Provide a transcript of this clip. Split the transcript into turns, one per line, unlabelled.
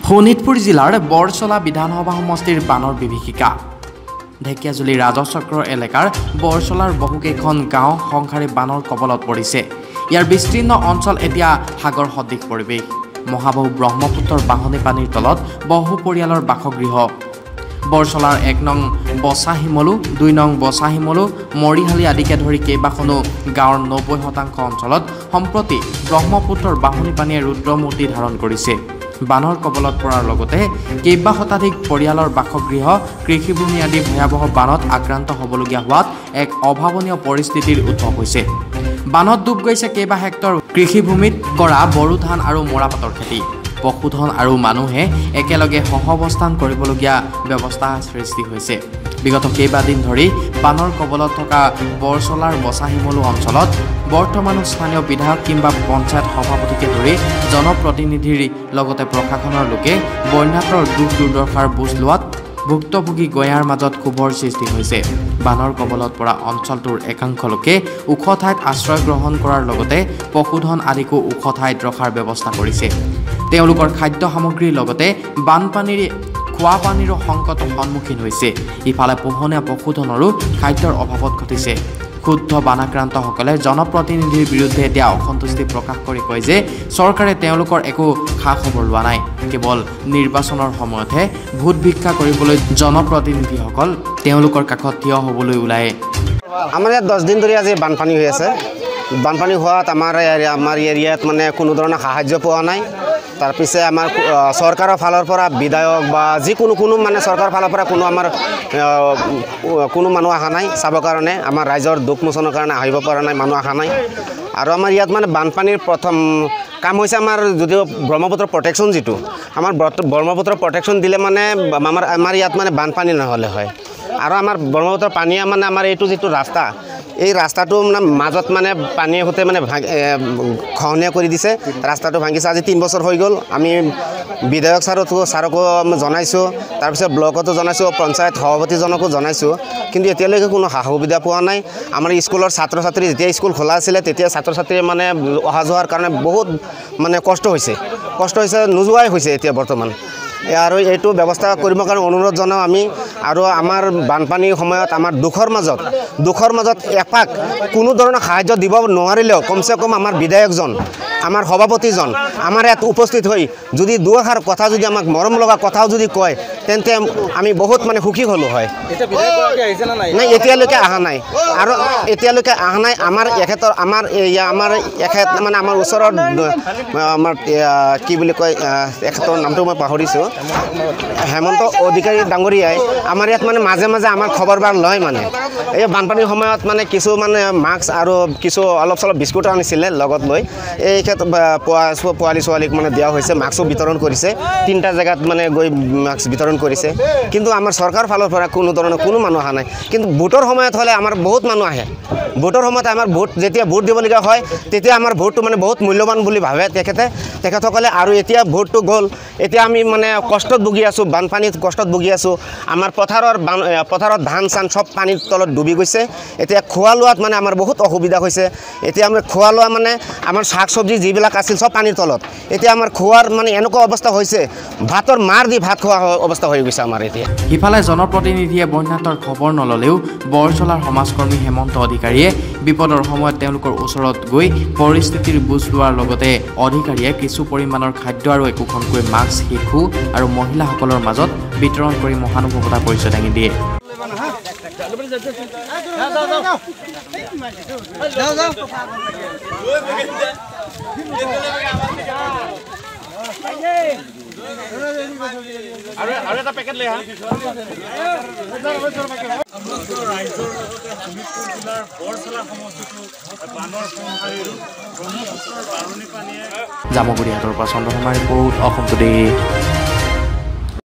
শোণিতপুৰ জিলাৰ বৰচলা বিধানসভা সমষ্টিৰ বানৰ বিভীষিকা। ঢেকিয়াজুলি ৰাজচক্ৰ এলেকাৰ বৰচলাৰ বহুকেইখন গাঁও সংসাৰী বানৰ কবলত পৰিছে। ইয়াৰ বিস্তীৰ্ণ অঞ্চল এতিয়া সাগৰ সদৃশ পৰিৱেশ। মহাবাহু ব্ৰহ্মপুত্ৰৰ বাঢ়নী পানীৰ তলত বহু পৰিয়ালৰ বাসগৃহ। বৰচলাৰ ১ নং বচাহিমলু, ২ নং বচাহিমলু, মৰিহালি আদিকে ধৰি কেইবাখনো গাঁৱৰ ৯০% অঞ্চলত সম্প্ৰতি ব্ৰহ্মপুত্ৰৰ বাঢ়নী পানীয়ে ৰুদ্ৰমূৰ্তি ধাৰণ কৰিছে। বানৰ কবলত পৰাৰ লগতে কেইবা শতাধিক পৰিয়ালৰ বাসগৃহ, কৃষিভূমি আদি ভয়াৱহ বানত আক্ৰান্ত হ'বলগীয়া হোৱাত এক অভাৱনীয় পৰিস্থিতিৰ উদ্ভৱ হৈছে। বানত ডুব গৈছে কেইবা হেক্টৰ কৃষিভূমিত কৰা বড়ো ধান আৰু মৰাপাতৰ খেতি। পশুধন আৰু মানুহে একেলগে সহাৱস্থান কৰিবলগীয়া ব্যৱস্থা সৃষ্টি হৈছে। বিগত কেইবাদিন ধৰি বানৰ কবলত থকা বৰচলাৰ বচাহিমলু অঞ্চলত বৰ্তমানো স্থানীয় বিধায়ক কিংবা পঞ্চায়ত সভাপতিকে ধৰি জনপ্ৰতিনিধিৰ লগতে প্ৰশাসনৰ লোকে বন্যাতৰ দুখ দুৰ্দশাৰ বুজ লোৱাত ভুক্তভোগী গঞাৰ মাজত ক্ষোভৰ সৃষ্টি হৈছে। বানৰ কবলত পৰা অঞ্চলটোৰ একাংশ লোকে ওখ ঠাইত আশ্ৰয় গ্ৰহণ কৰাৰ লগতে পশুধন আদিকো ওখ ঠাইত ৰখাৰ ব্যৱস্থা কৰিছে। তেওঁলোকৰ খাদ্য সামগ্ৰীৰ লগতে বানপানীৰ খোৱা পানীৰো সংকটৰ সন্মুখীন হৈছে। ইফালে পোহনীয়া পশুধনৰো খাদ্যৰ অভাৱত ঘটিছে। ক্ষুব্ধ বানাক্ৰান্তসকলে জনপ্ৰতিনিধিৰ বিৰুদ্ধে এতিয়া অসন্তুষ্টি প্ৰকাশ কৰি কয় যে চৰকাৰে তেওঁলোকৰ একো খা খবৰ লোৱা নাই। কেৱল নিৰ্বাচনৰ সময়তহে ভোট ভিক্ষা কৰিবলৈ জনপ্ৰতিনিধিসকল তেওঁলোকৰ কাষত থিয় হ'বলৈ ওলায়।
আমাৰ ইয়াত 10 দিন ধৰি আজি বানপানী হৈ আছে। বানপানী হোৱাত আমাৰ এৰিয়াত মানে কোনো ধৰণৰ সাহায্য পোৱা নাই। তাৰপিছে আমাৰ চৰকাৰৰ ফালৰ পৰা বিধায়ক বা কোনো মানে চৰকাৰৰ ফালৰ পৰা কোনো মানুহ অহা নাই চাবৰ কাৰণে। আমাৰ ৰাইজৰ দুখ মোচনৰ কাৰণে আহিব পৰা নাই, মানুহ অহা নাই। আৰু আমাৰ ইয়াত মানে বানপানীৰ প্ৰথম কাম হৈছে আমাৰ যদিও ব্ৰহ্মপুত্ৰ প্ৰটেকশ্যন, যিটো আমাৰ ব্ৰহ্মপুত্ৰ প্ৰটেকশ্যন দিলে মানে আমাৰ ইয়াত মানে বানপানী নহ'লে হয়। আৰু আমাৰ ব্ৰহ্মপুত্ৰ পানীয়ে মানে আমাৰ এইটো যিটো ৰাস্তা, এই ৰাস্তাটো মানে মাজত মানে পানীয়ে সৈতে মানে খহনীয়া কৰি দিছে। ৰাস্তাটো ভাঙিছে। আজি 3 বছৰ হৈ গ'ল। আমি বিধায়ক ছাৰকো জনাইছোঁ, তাৰপিছত ব্লকতো জনাইছোঁ, পঞ্চায়ত সভাপতিজনকো জনাইছোঁ, কিন্তু এতিয়ালৈকে কোনো সা সুবিধা পোৱা নাই। আমাৰ স্কুলৰ ছাত্ৰ ছাত্ৰী যেতিয়া স্কুল খোলা আছিলে তেতিয়া ছাত্ৰ ছাত্ৰীয়ে মানে অহা যোৱাৰ কাৰণে বহুত মানে কষ্ট হৈছে, নোযোৱাই হৈছে এতিয়া বৰ্তমান। আৰু এইটো ব্যৱস্থা কৰিবৰ কাৰণে অনুৰোধ জনাওঁ আমি। আৰু আমাৰ বানপানীৰ সময়ত আমাৰ দুখৰ মাজত এপাক কোনো ধৰণৰ সাহায্য দিব নোৱাৰিলেও কমচে কম আমাৰ বিধায়কজন, আমাৰ সভাপতিজন আমাৰ ইয়াত উপস্থিত হৈ যদি দুআষাৰ কথা যদি আমাক মৰম লগা কথাও যদি কয় তেন্তে আমি বহুত মানে সুখী হ'লোঁ হয়। নাই, এতিয়ালৈকে অহা নাই। আৰু এতিয়ালৈকে অহা নাই। আমাৰ মানে আমাৰ ওচৰত আমাৰ কি বুলি কয়, এখেতৰ নামটো মই পাহৰিছোঁ, হেমন্ত অধিকাৰী ডাঙৰীয়াই আমাৰ ইয়াত মানে মাজে মাজে আমাৰ খবৰবাৰ লয়। মানে এই বানপানীৰ সময়ত মানে কিছু মানে মাস্ক আৰু কিছু অলপ চলপ বিস্কুট আনিছিলে লগত লৈ। এই ক্ষেত্ৰত পোৱালি ছোৱালীক মানে দিয়া হৈছে, মাস্কো বিতৰণ কৰিছে। 3টা জেগাত মানে গৈ মাস্ক বিতৰণ কৰিছে। কিন্তু আমাৰ চৰকাৰৰ ফালৰ পৰা কোনো ধৰণৰ কোনো মানুহ অহা নাই। কিন্তু ভোটৰ সময়ত হ'লে আমাৰ বহুত মানুহ আহে। ভোটৰ সময়ত আমাৰ যেতিয়া ভোট দিবলগীয়া হয় তেতিয়া আমাৰ ভোটটো মানে বহুত মূল্যৱান বুলি ভাবে তেখেতসকলে। আৰু এতিয়া ভোটটো গ'ল, এতিয়া আমি মানে কষ্টত ভুগি আছোঁ, বানপানীত কষ্টত ভুগি আছোঁ। আমাৰ পথাৰত ধান চান চব পানীৰ তলত ডুবি গৈছে। এতিয়া খোৱা লোৱাত মানে আমাৰ বহুত অসুবিধা হৈছে। এতিয়া আমি খোৱা লোৱা মানে আমাৰ শাক চব্জি যিবিলাক আছিল চব পানীৰ তলত। এতিয়া আমাৰ খোৱাৰ মানে এনেকুৱা অৱস্থা হৈছে, ভাতৰ মাৰ দি ভাত খোৱা অৱস্থা হৈ গৈছে আমাৰ এতিয়া।
ইফালে জনপ্ৰতিনিধিয়ে বন্যাতৰ খবৰ নল'লেও বৰচলাৰ সমাজকৰ্মী হেমন্ত অধিকাৰীয়ে বিপদৰ সময়ত তেওঁলোকৰ ওচৰত গৈ পৰিস্থিতিৰ বুজ লোৱাৰ লগতে অধিকাৰীয়ে কিছু পৰিমাণৰ খাদ্য আৰু একোখনকৈ মাস্ক শিশু আৰু মহিলাসকলৰ মাজত বিতৰণ কৰি মহানুভৱতাৰ পৰিচয় দাঙি দিয়ে।
আৰু এটা পেকেট লৈ আহা।
জামুগুৰিহাটৰ পৰা চন্দ্ৰকুমাৰ ৰিপৰ্ট, অসম টুডে।